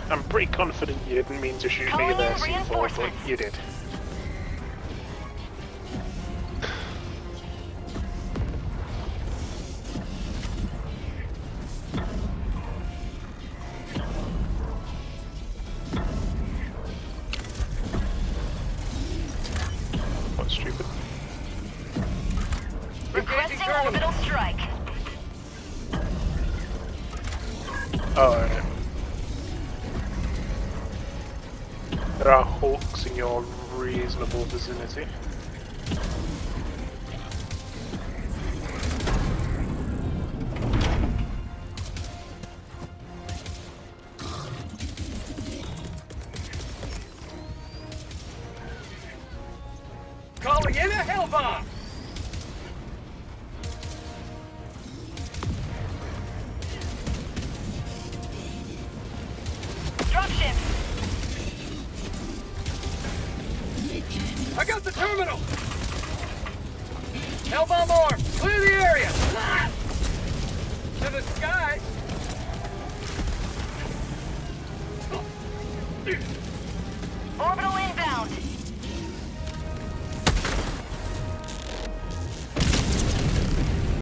I'm pretty confident you didn't mean to shoot me there, C4, but you did. What's stupid? Requesting orbital strike. Oh, yeah. There are Hulks in your reasonable vicinity. Calling in a hell bomb! Dropship. I got the terminal! Hellbomb arm! Clear the area! To the sky!